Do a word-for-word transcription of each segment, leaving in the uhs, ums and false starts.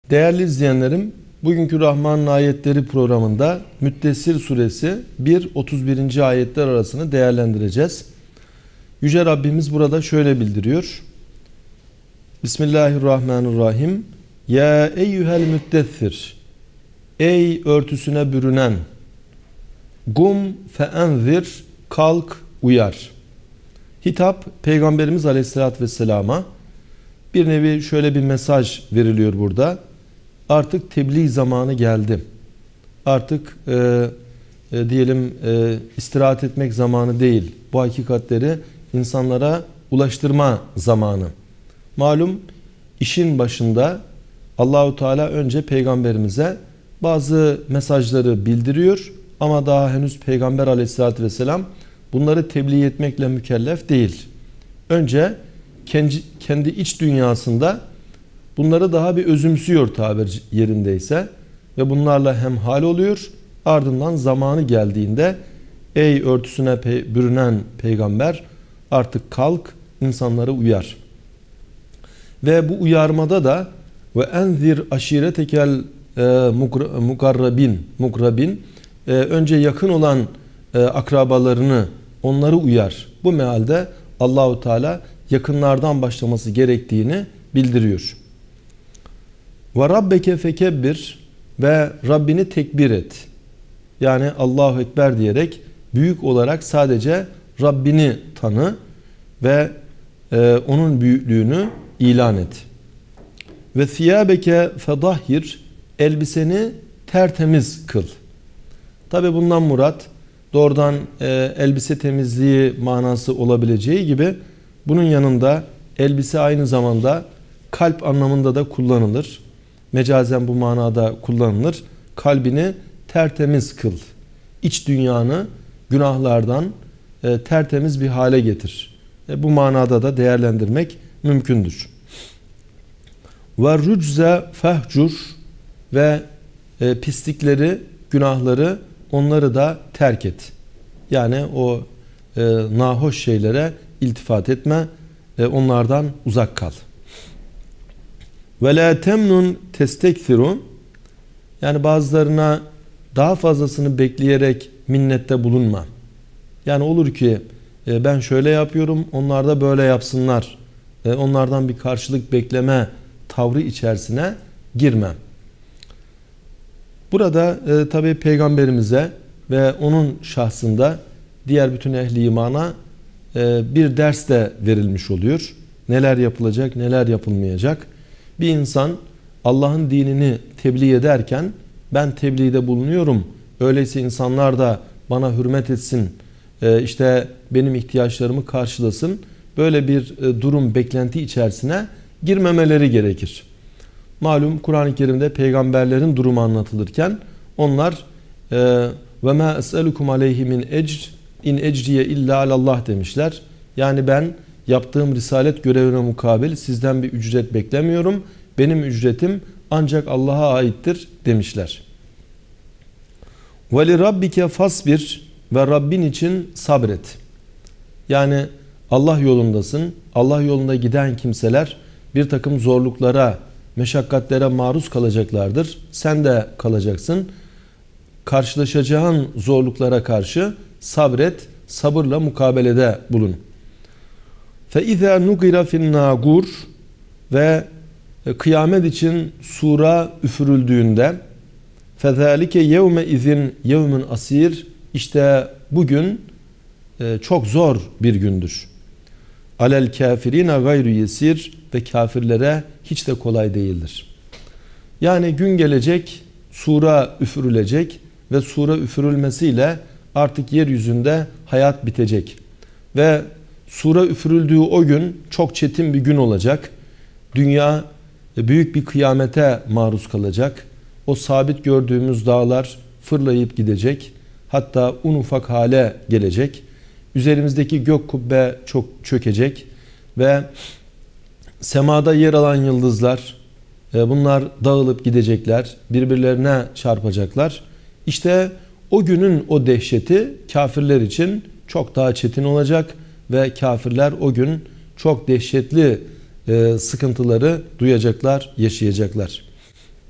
Değerli izleyenlerim, bugünkü Rahman'ın ayetleri programında Müddessir suresi bir otuz birinci ayetler arasını değerlendireceğiz. Yüce Rabbimiz burada şöyle bildiriyor. Bismillahirrahmanirrahim. Ya eyyuhel müddessir. Ey örtüsüne bürünen. Gum feenzir. Kalk uyar. Hitap Peygamberimiz Aleyhisselatü Vesselam'a. Bir nevi şöyle bir mesaj veriliyor burada. Artık tebliğ zamanı geldi. Artık e, e, diyelim e, istirahat etmek zamanı değil. Bu hakikatleri insanlara ulaştırma zamanı. Malum işin başında Allahu Teala önce peygamberimize bazı mesajları bildiriyor ama daha henüz Peygamber Aleyhisselatü Vesselam bunları tebliğ etmekle mükellef değil. Önce kendi, kendi iç dünyasında bunları daha bir özümsüyor tabir yerindeyse ve bunlarla hemhal oluyor. Ardından zamanı geldiğinde ey örtüsüne pe- bürünen peygamber artık kalk insanları uyar. Ve bu uyarmada da ve enzir aşiretekel mukarrabin mukrabin önce yakın olan e, akrabalarını onları uyar. Bu mealde Allahu Teala yakınlardan başlaması gerektiğini bildiriyor. Ve rabbeke fekebbir ve Rabbini tekbir et. Yani Allahu Ekber diyerek büyük olarak sadece Rabbini tanı ve e, onun büyüklüğünü ilan et. Ve thiyabeke fedahhir, elbiseni tertemiz kıl. Tabi bundan murat doğrudan e, elbise temizliği manası olabileceği gibi bunun yanında elbise aynı zamanda kalp anlamında da kullanılır. Mecazen bu manada kullanılır. Kalbini tertemiz kıl. İç dünyanı günahlardan e, tertemiz bir hale getir. E, bu manada da değerlendirmek mümkündür. Ve rücze fehcur ve e, pislikleri, günahları onları da terk et. Yani o e, nahoş şeylere iltifat etme, e, onlardan uzak kal. Ve la temnun testekthirun, yani bazılarına daha fazlasını bekleyerek minnette bulunma. Yani olur ki e, ben şöyle yapıyorum, onlar da böyle yapsınlar. E, onlardan bir karşılık bekleme tavrı içerisine girme. Burada e, tabi peygamberimize ve onun şahsında diğer bütün ehli imana e, bir ders de verilmiş oluyor. Neler yapılacak, neler yapılmayacak. Bir insan Allah'ın dinini tebliğ ederken ben tebliğde bulunuyorum. Öyleyse insanlar da bana hürmet etsin. E, işte benim ihtiyaçlarımı karşılasın. Böyle bir e, durum, beklenti içerisine girmemeleri gerekir. Malum Kur'an-ı Kerim'de peygamberlerin durumu anlatılırken onlar ve ma es'elukum aleyhi min ecr in ecriye illa alallah demişler. Yani ben yaptığım risalet görevine mukabil sizden bir ücret beklemiyorum. Benim ücretim ancak Allah'a aittir demişler. Ve li rabbike fasbir ve Rabbin için sabret. Yani Allah yolundasın. Allah yolunda giden kimseler bir takım zorluklara, meşakkatlere maruz kalacaklardır. Sen de kalacaksın. Karşılaşacağın zorluklara karşı sabret, sabırla mukabelede bulun. فَاِذَا نُقِرَ فِي النَّاقُورِ ve kıyamet için sura üfürüldüğünde فَذَٰلِكَ يَوْمَ اِذٍ يَوْمٌ asir, işte bugün çok zor bir gündür. Alel kafirine gayru yesir, ve kafirlere hiç de kolay değildir. Yani gün gelecek, sura üfürülecek ve sura üfürülmesiyle artık yeryüzünde hayat bitecek. Ve sura üfürüldüğü o gün çok çetin bir gün olacak. Dünya büyük bir kıyamete maruz kalacak. O sabit gördüğümüz dağlar fırlayıp gidecek. Hatta un ufak hale gelecek. Üzerimizdeki gök kubbe çok çökecek ve semada yer alan yıldızlar bunlar dağılıp gidecekler, birbirlerine çarpacaklar. İşte o günün o dehşeti kafirler için çok daha çetin olacak ve kafirler o gün çok dehşetli sıkıntıları duyacaklar, yaşayacaklar.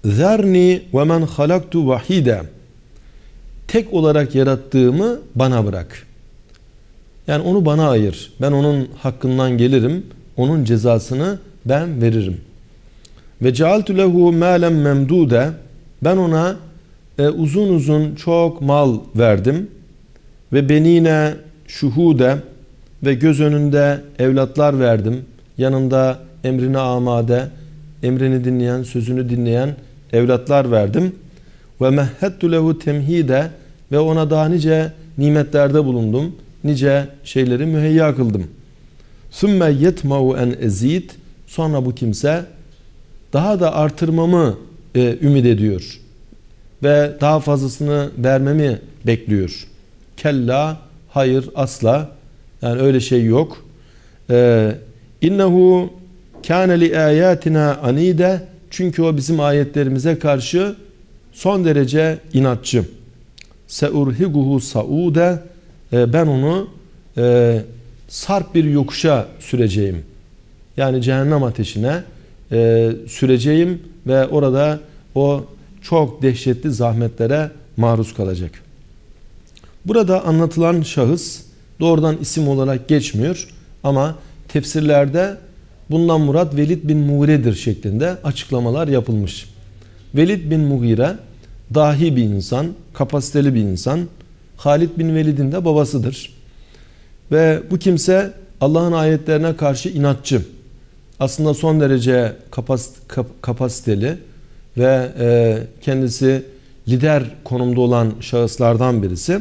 Zerni ve men halaktu vahide. Tek olarak yarattığımı bana bırak. Yani onu bana ayır. Ben onun hakkından gelirim. Onun cezasını ben veririm. Ve cealtu lehu malen memdude. Ben ona e, uzun uzun çok mal verdim. Ve benine şuhude, ve göz önünde evlatlar verdim. Yanında emrine amade, emrini dinleyen, sözünü dinleyen evlatlar verdim. Ve mehhettu lehu temhide, ve ona daha nice nimetlerde bulundum. Nice şeyleri müheyya kıldım. Sümme yetmau en ezid. Sonra bu kimse daha da artırmamı e, ümit ediyor. Ve daha fazlasını vermemi bekliyor. Kella, hayır, asla. Yani öyle şey yok. Ee, İnnehu kâne li âyâtina anîde. Çünkü o bizim ayetlerimize karşı son derece inatçı. Seurhiguhu saude. Ee, ben onu e, sarp bir yokuşa süreceğim. Yani cehennem ateşine e, süreceğim ve orada o çok dehşetli zahmetlere maruz kalacak. Burada anlatılan şahıs doğrudan isim olarak geçmiyor ama tefsirlerde bundan murat Velid bin Mughire'dir şeklinde açıklamalar yapılmış. Velid bin Mughire dahi bir insan, kapasiteli bir insan. Halid bin Velid'in de babasıdır. Ve bu kimse Allah'ın ayetlerine karşı inatçı. Aslında son derece kapasiteli ve kendisi lider konumda olan şahıslardan birisi.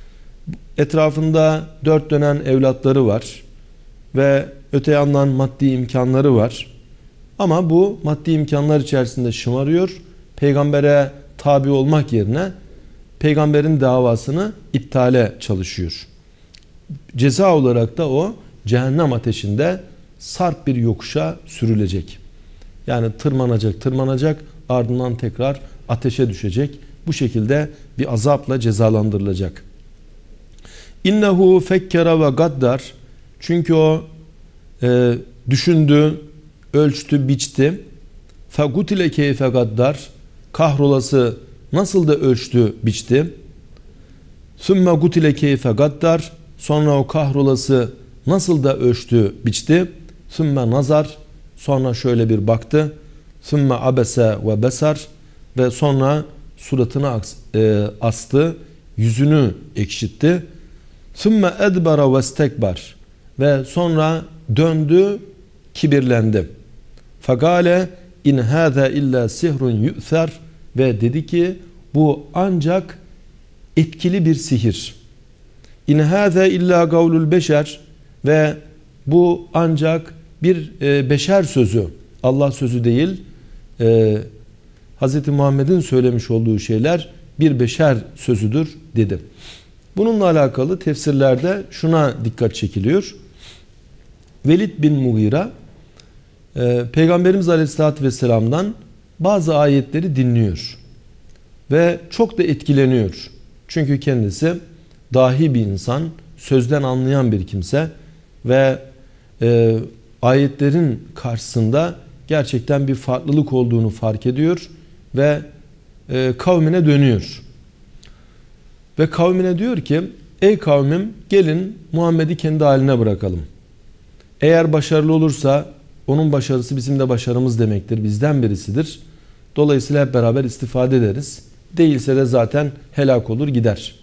Etrafında dört dönen evlatları var ve öte yandan maddi imkanları var. Ama bu maddi imkanlar içerisinde şımarıyor. Peygambere tabi olmak yerine peygamberin davasını iptale çalışıyor. Ceza olarak da o cehennem ateşinde sarp bir yokuşa sürülecek. Yani tırmanacak, tırmanacak, ardından tekrar ateşe düşecek. Bu şekilde bir azapla cezalandırılacak. İnnehu fekkere ve gaddar. Çünkü o e, düşündü, ölçtü, biçti. Fegutile keyfe gaddar. Kahrolası nasıl da ölçtü, biçti. Sümme gutile keyfe gaddar. Sonra o kahrolası nasıl da ölçtü, biçti. Sümme nazar. Sonra şöyle bir baktı. Sümme abese ve besar. Ve sonra suratını e, astı, yüzünü ekşitti. Sümme edbara ve stekbar. Ve sonra döndü, kibirlendi. Fagale in hâze illa sihrun yu'ther. Ve dedi ki bu ancak etkili bir sihir. İn hâze illa gavlul beşer. Ve bu ancak bir e, beşer sözü. Allah sözü değil. E, Hz. Muhammed'in söylemiş olduğu şeyler bir beşer sözüdür dedi. Bununla alakalı tefsirlerde şuna dikkat çekiliyor. Velid bin Mughire e, Peygamberimiz Aleyhisselatü Vesselam'dan bazı ayetleri dinliyor. Ve çok da etkileniyor. Çünkü kendisi dahi bir insan, sözden anlayan bir kimse ve e, ayetlerin karşısında gerçekten bir farklılık olduğunu fark ediyor ve e, kavmine dönüyor. Ve kavmine diyor ki ey kavmim gelin Muhammed'i kendi haline bırakalım. Eğer başarılı olursa onun başarısı bizim de başarımız demektir. Bizden birisidir. Dolayısıyla hep beraber istifade ederiz. Değilse de zaten helak olur gider.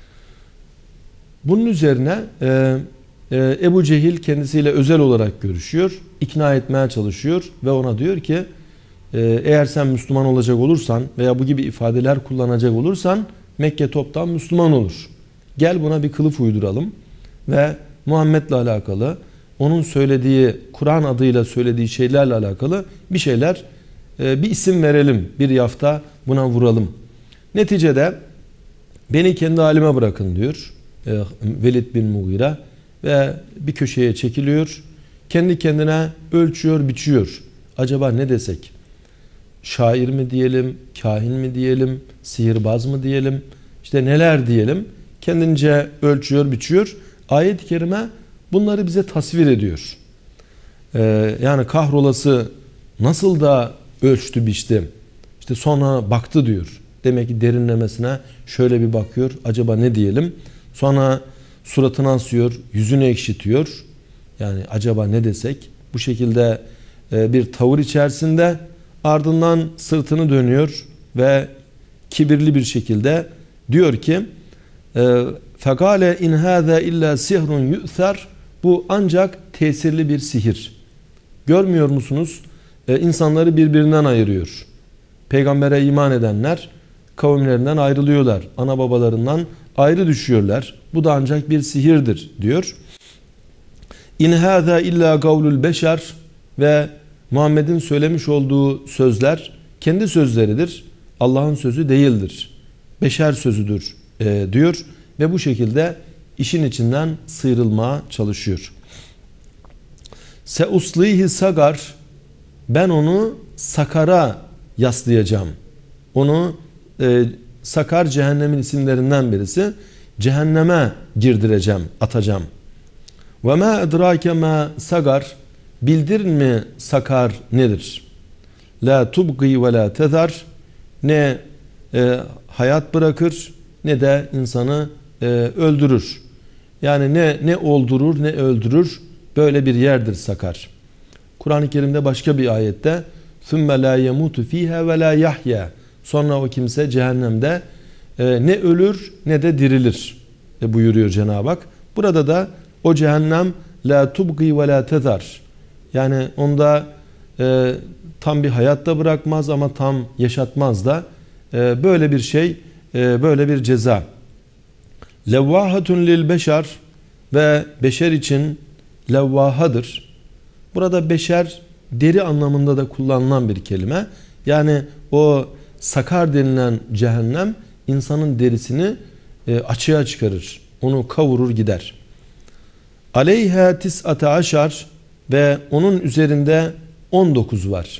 Bunun üzerine e, e, Ebu Cehil kendisiyle özel olarak görüşüyor. İkna etmeye çalışıyor ve ona diyor ki e, eğer sen Müslüman olacak olursan veya bu gibi ifadeler kullanacak olursan Mekke toptan Müslüman olur. Gel buna bir kılıf uyduralım ve Muhammed'le alakalı onun söylediği, Kur'an adıyla söylediği şeylerle alakalı bir şeyler, bir isim verelim, bir yafta buna vuralım. Neticede beni kendi halime bırakın diyor Velid bin Mughire ve bir köşeye çekiliyor. Kendi kendine ölçüyor, biçiyor. Acaba ne desek? Şair mi diyelim, kahin mi diyelim, sihirbaz mı diyelim, işte neler diyelim? Kendince ölçüyor, biçiyor. Ayet-i kerime bunları bize tasvir ediyor. Ee, yani kahrolası nasıl da ölçtü, biçti. İşte sonra baktı diyor. Demek ki derinlemesine şöyle bir bakıyor. Acaba ne diyelim? Sonra suratını asıyor, yüzünü ekşitiyor. Yani acaba ne desek? Bu şekilde bir tavır içerisinde, ardından sırtını dönüyor ve kibirli bir şekilde diyor ki fekale in hâzâ illâ sihrun yu'ther, bu ancak tesirli bir sihir. Görmüyor musunuz? Ee, insanları birbirinden ayırıyor. Peygambere iman edenler kavimlerinden ayrılıyorlar. Ana babalarından ayrı düşüyorlar. Bu da ancak bir sihirdir diyor. İn hâzâ illâ kavlul beşer, ve Muhammed'in söylemiş olduğu sözler kendi sözleridir. Allah'ın sözü değildir. Beşer sözüdür e, diyor ve bu şekilde işin içinden sıyrılmaya çalışıyor. Seuslihi sagar, ben onu sakara yaslayacağım. Onu e, sakar cehennemin isimlerinden birisi. Cehenneme girdireceğim, atacağım. Ve ma edrake ma sagar, bildir mi sakar nedir? La tubqi ve la tezar, ne e, hayat bırakır ne de insanı e, öldürür. Yani ne ne öldürür ne öldürür, böyle bir yerdir sakar. Kur'an-ı Kerim'de başka bir ayette ثُمَّ لَا يَمُوتُ ف۪يهَا وَلَا يَحْيَا, sonra o kimse cehennemde e, ne ölür ne de dirilir e, buyuruyor Cenab-ı Hak. Burada da o cehennem la tubqi ve la tezar, yani onda e, tam bir hayatta bırakmaz ama tam yaşatmaz da, e, böyle bir şey, e, böyle bir ceza. Levvahatun lil beşer, ve beşer için levvahadır. Burada beşer deri anlamında da kullanılan bir kelime. Yani o sakar denilen cehennem insanın derisini e, açığa çıkarır. Onu kavurur gider. Aleyha tis'ate aşar, ve onun üzerinde on dokuz var.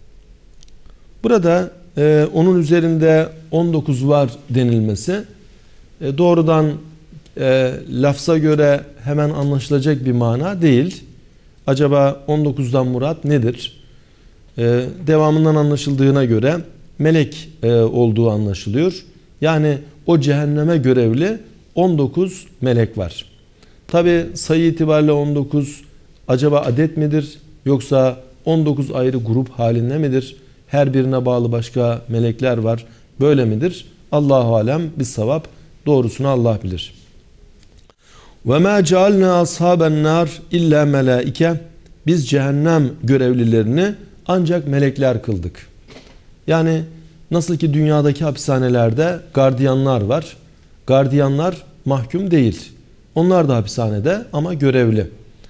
Burada e, onun üzerinde on dokuz var denilmesi e, doğrudan e, lafza göre hemen anlaşılacak bir mana değil. Acaba on dokuzdan murat nedir? E, devamından anlaşıldığına göre melek e, olduğu anlaşılıyor. Yani o cehenneme görevli on dokuz melek var. Tabi sayı itibariyle on dokuz acaba adet midir? Yoksa on dokuz ayrı grup halinde midir? Her birine bağlı başka melekler var. Böyle midir? Allahu alem bis savab. Doğrusunu Allah bilir. Ve ma cealna ashaben nar illa melaike. Biz cehennem görevlilerini ancak melekler kıldık. Yani nasıl ki dünyadaki hapishanelerde gardiyanlar var. Gardiyanlar mahkum değil. Onlar da hapishanede ama görevli.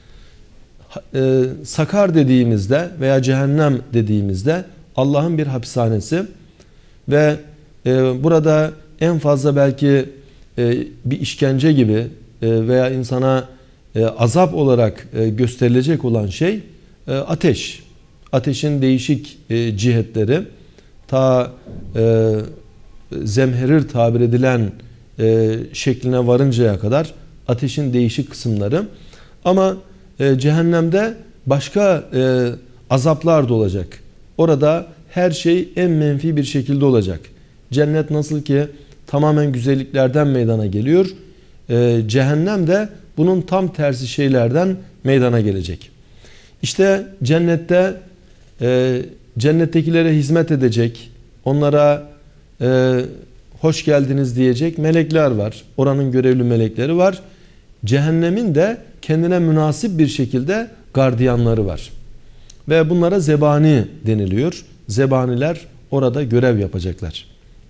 E, sakar dediğimizde veya cehennem dediğimizde Allah'ın bir hapishanesi ve e, burada en fazla belki e, bir işkence gibi e, veya insana e, azap olarak e, gösterilecek olan şey e, ateş. Ateşin değişik e, cihetleri, ta e, zemherir tabir edilen e, şekline varıncaya kadar ateşin değişik kısımları. Ama e, cehennemde başka e, azaplar da olacak. Orada her şey en menfi bir şekilde olacak. Cennet nasıl ki tamamen güzelliklerden meydana geliyor, e, cehennem de bunun tam tersi şeylerden meydana gelecek. İşte cennette e, cennettekilere hizmet edecek, onlara e, hoş geldiniz diyecek melekler var. Oranın görevli melekleri var. Cehennemin de kendine münasip bir şekilde gardiyanları var. Ve bunlara zebani deniliyor. Zebaniler orada görev yapacaklar.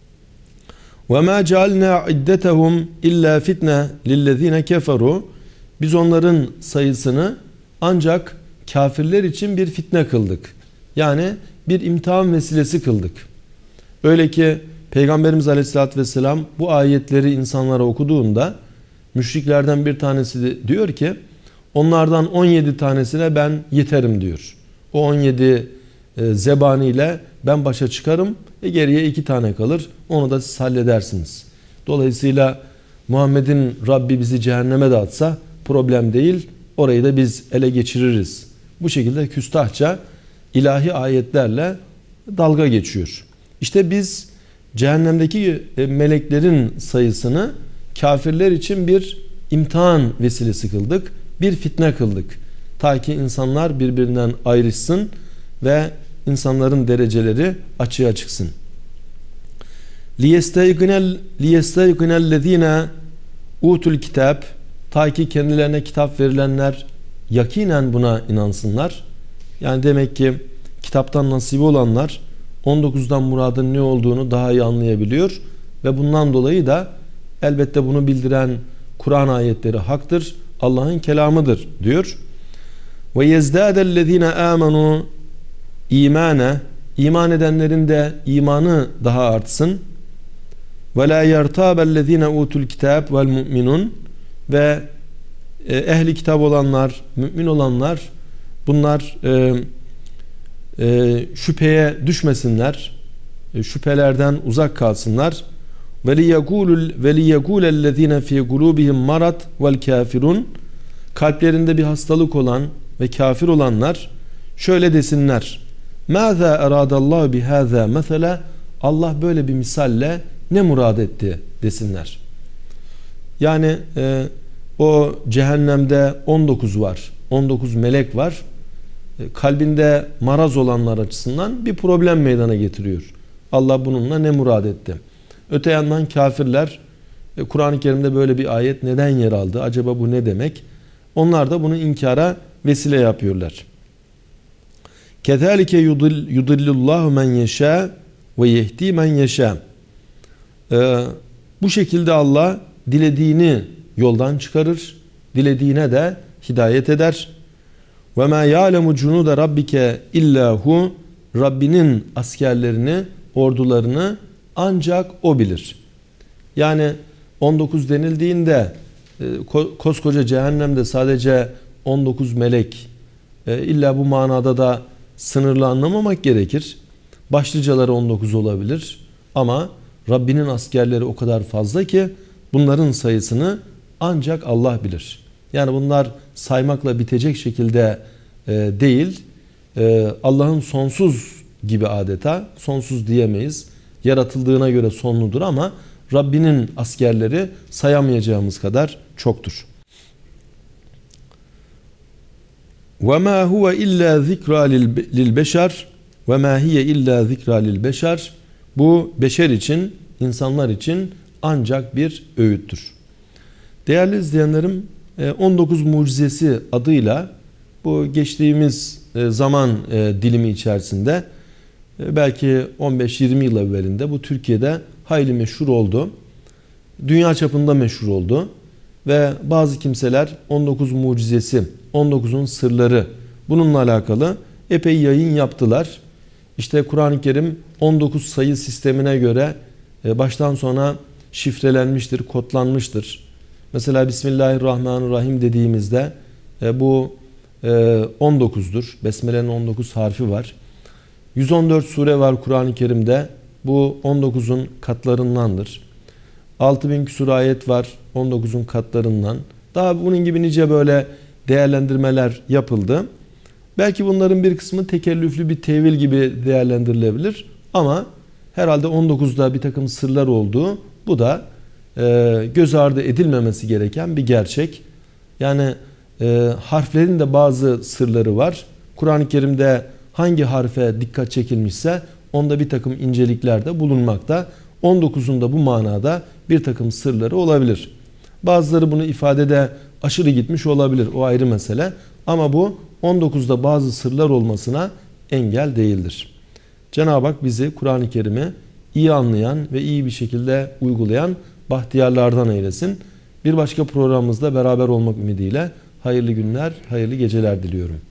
وَمَا جَعَلْنَا عِدَّتَهُمْ اِلَّا فِتْنَةً لِلَّذ۪ينَ كَفَرُوا. Biz onların sayısını ancak kafirler için bir fitne kıldık. Yani bir imtihan vesilesi kıldık. Öyle ki Peygamberimiz Aleyhisselatü Vesselam bu ayetleri insanlara okuduğunda müşriklerden bir tanesi diyor ki onlardan on yedi tanesine ben yeterim diyor. O on yedi e, zebaniyle ben başa çıkarım ve geriye iki tane kalır. Onu da siz halledersiniz. Dolayısıyla Muhammed'in Rabbi bizi cehenneme de atsa problem değil. Orayı da biz ele geçiririz. Bu şekilde küstahça ilahi ayetlerle dalga geçiyor. İşte biz cehennemdeki meleklerin sayısını kafirler için bir imtihan vesilesi kıldık. Bir fitne kıldık. Ta ki insanlar birbirinden ayrışsın ve insanların dereceleri açığa çıksın. لِيَسْتَيْقِنَ الَّذ۪ينَ utul kitap, ta ki kendilerine kitap verilenler yakinen buna inansınlar. Yani demek ki kitaptan nasibi olanlar on dokuzdan muradın ne olduğunu daha iyi anlayabiliyor ve bundan dolayı da elbette bunu bildiren Kur'an ayetleri haktır, Allah'ın kelamıdır diyor. Ve yezdâdellezîne âmenû İmane, iman edenlerin de imanı daha artsın. Ve la yertâbellezîne utul kitâb vel mu'minun, ve ehli kitap olanlar, mümin olanlar, bunlar e, e, şüpheye düşmesinler, e, şüphelerden uzak kalsınlar. Ve liyegûlul ve liyegûlellezîne fî gulûbihim marad vel kâfirun, kalplerinde bir hastalık olan ve kafir olanlar şöyle desinler: mâzâ erâdallâhu bihâzâ mesela, Allah böyle bir misalle ne murad etti desinler. Yani e, o cehennemde on dokuz var, on dokuz melek var. E, kalbinde maraz olanlar açısından bir problem meydana getiriyor. Allah bununla ne murad etti? Öte yandan kafirler, e, Kur'an-ı Kerim'de böyle bir ayet neden yer aldı? Acaba bu ne demek? Onlar da bunu inkara vesile yapıyorlar. Kezalike yudillullahu men yeşâ ve yehdi men yeşâ. Bu şekilde Allah dilediğini yoldan çıkarır, dilediğine de hidayet eder. Ve ma ya'lemu cunude rabbike illa hu, Rabbinin askerlerini, ordularını ancak o bilir. Yani on dokuz denildiğinde koskoca cehennemde sadece on dokuz melek, illa bu manada da sınırlı anlamamak gerekir. Başlıcaları on dokuz olabilir ama Rabbinin askerleri o kadar fazla ki bunların sayısını ancak Allah bilir. Yani bunlar saymakla bitecek şekilde e, değil, e, Allah'ın sonsuz gibi, adeta sonsuz diyemeyiz. Yaratıldığına göre sonludur ama Rabbinin askerleri sayamayacağımız kadar çoktur. وَمَا هُوَ اِلَّا ذِكْرَى لِلْبَشَرِ وَمَا هِيَ اِلَّا ذِكْرَى لِلْبَشَرِ. Bu beşer için, insanlar için ancak bir öğüttür. Değerli izleyenlerim, on dokuz mucizesi adıyla bu geçtiğimiz zaman dilimi içerisinde belki on beş yirmi yıl evvelinde bu Türkiye'de hayli meşhur oldu. Dünya çapında meşhur oldu. Ve bazı kimseler on dokuz mucizesi, on dokuzun sırları, bununla alakalı epey yayın yaptılar. İşte Kur'an-ı Kerim on dokuz sayı sistemine göre baştan sona şifrelenmiştir, kodlanmıştır. Mesela Bismillahirrahmanirrahim dediğimizde bu on dokuzdur. Besmele'nin on dokuz harfi var. yüz on dört sure var Kur'an-ı Kerim'de. Bu on dokuzun katlarındandır. altı bin küsur ayet var on dokuzun katlarından. Daha bunun gibi nice böyle değerlendirmeler yapıldı. Belki bunların bir kısmı tekellüflü bir tevil gibi değerlendirilebilir. Ama herhalde on dokuzda bir takım sırlar olduğu, bu da e, göz ardı edilmemesi gereken bir gerçek. Yani e, harflerin de bazı sırları var. Kur'an-ı Kerim'de hangi harfe dikkat çekilmişse onda bir takım incelikler de bulunmakta. on dokuzun da bu manada bir takım sırları olabilir. Bazıları bunu ifadede aşırı gitmiş olabilir. O ayrı mesele. Ama bu on dokuzda bazı sırlar olmasına engel değildir. Cenab-ı Hak bizi Kur'an-ı Kerim'i iyi anlayan ve iyi bir şekilde uygulayan bahtiyarlardan eylesin. Bir başka programımızda beraber olmak ümidiyle hayırlı günler, hayırlı geceler diliyorum.